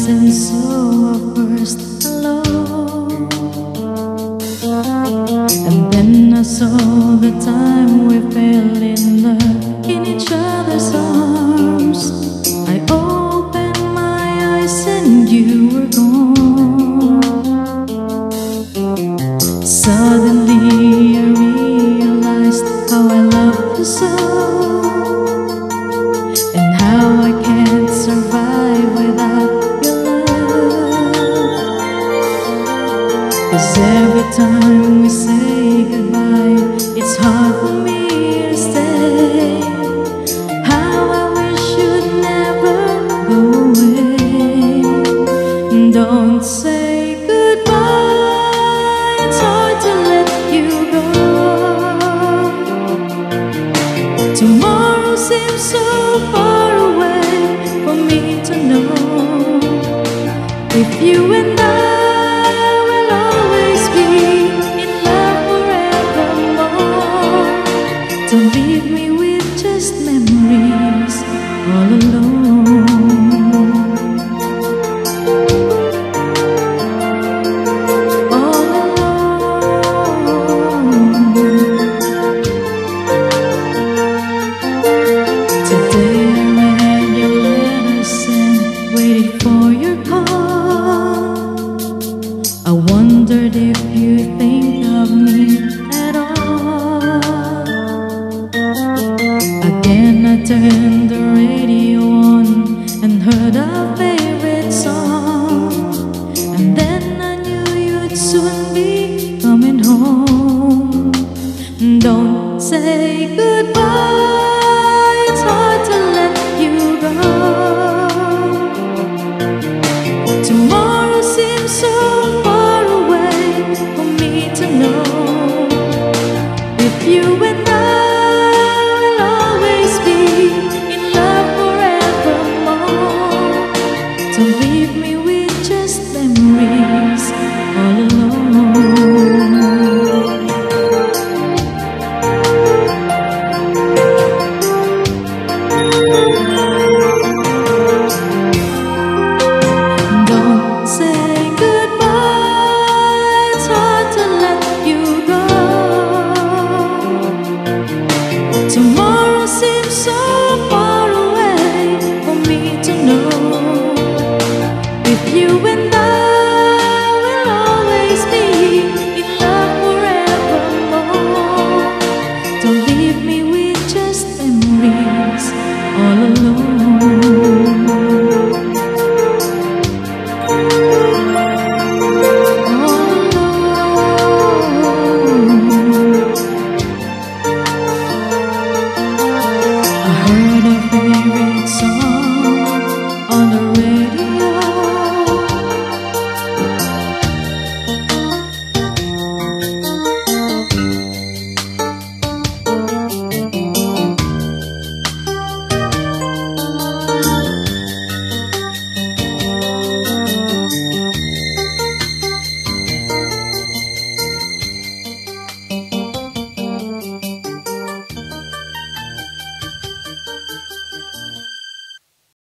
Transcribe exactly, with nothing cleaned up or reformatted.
and so I first hello, and then I saw the time we fell in love in each other's arms. I opened my eyes and you were gone. Suddenly I realized how I loved you so, and how I can't survive without your love. 'Cause every time we say goodbye, it's hard for me to stay. How I wish you'd never go away. Don't say goodbye, it's hard to let you go. Tomorrow seems so far away for me to know if you and I will always be in love forevermore. Don't leave me with just memories all alone. All alone. Today I read your letters and waited for your call. I wondered if you think of me at all. Again I turned the radio on and heard our favorite song, and then I knew you'd soon be coming home. Don't say goodbye, it's hard to let you go. Tomorrow seems so far away for me to know if you and I will always be in love forevermore. Don't leave me with just memories.